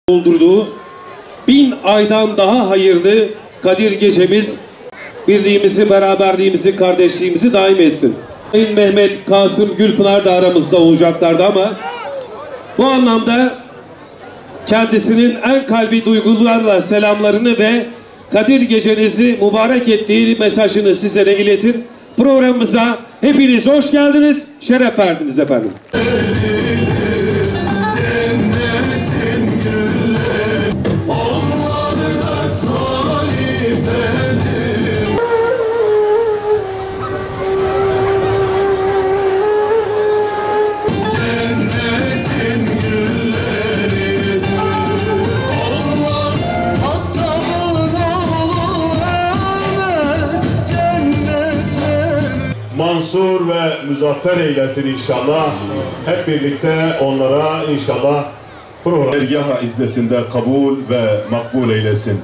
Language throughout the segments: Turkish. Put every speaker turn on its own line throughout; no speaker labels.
doldurduğu 1000 aydan daha hayırlı Kadir Gecemiz birliğimizi, beraberliğimizi, kardeşliğimizi daim etsin. Sayın Mehmet Kasım Gülpınar da aramızda olacaklardı ama bu anlamda kendisinin en kalbi duygularla selamlarını ve Kadir Gecenizi mübarek ettiği mesajını sizlere iletir. Programımıza hepiniz hoş geldiniz, şeref verdiniz efendim.
Mansur ve muzaffer eylesin inşallah. Hep birlikte onlara inşallah program dergâh izzetinde kabul ve makbul eylesin.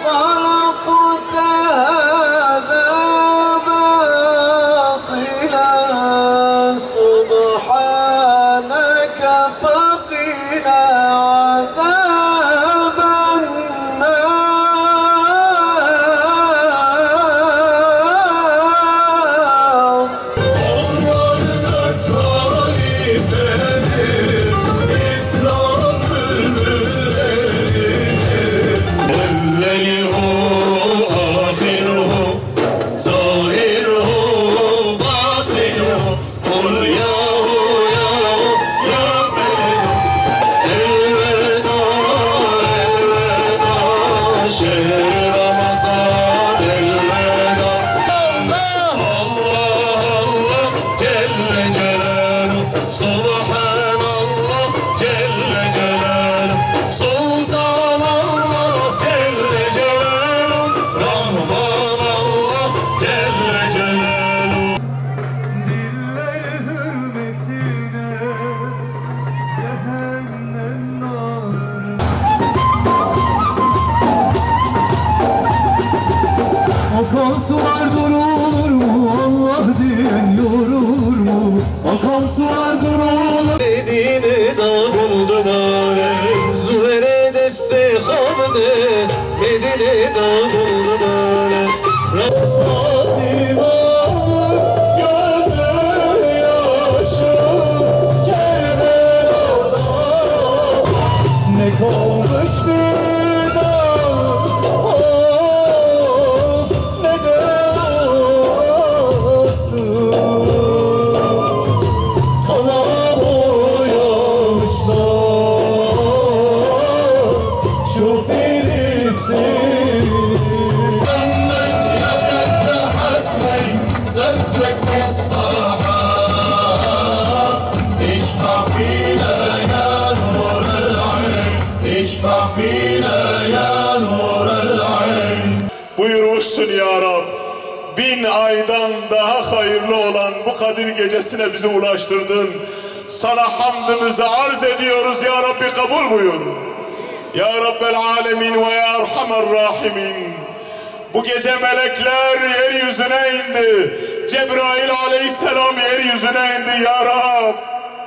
Akan sular durulur mu? Allah diyen yorulur mu? Akan sular durulur.
Medine dağıldı bari, Zuhre deste hamde, Medine dağıldı bari. Fatıma gözler yaşım, Kerbela'da ne kalmış bir dağ.
Buyurmuşsun ya Rab, 1000 aydan daha hayırlı olan bu Kadir Gecesi'ne bizi ulaştırdın. Sana hamdımızı arz ediyoruz ya Rabbi, kabul buyur. Ya Rabbel Alemin ve ya Erhamer Rahimin. Bu gece melekler yeryüzüne indi. Cebrail aleyhisselam yeryüzüne indi ya Rab.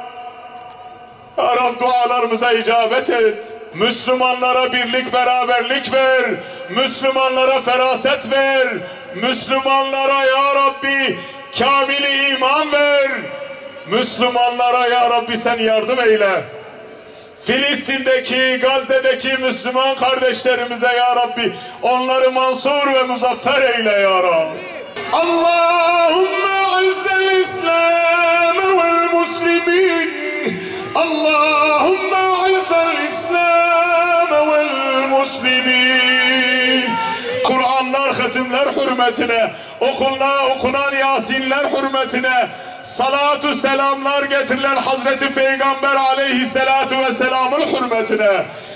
Ya Rab, dualarımıza icabet et. Müslümanlara birlik, beraberlik ver. Müslümanlara feraset ver. Müslümanlara ya Rabbi kamil iman ver. Müslümanlara ya Rabbi sen yardım eyle. Filistin'deki, Gazze'deki Müslüman kardeşlerimize ya Rabbi onları mansur ve muzaffer eyle ya Rabbi. Allahümme azzel İslam vel muslimin. Allahümme azzel İslam vel muslimin. Kur'anlar, hatimler hürmetine, okunan Yasinler hürmetine, salatu selamlar getirilen Hazreti Peygamber aleyhissalatu vesselamın hürmetine,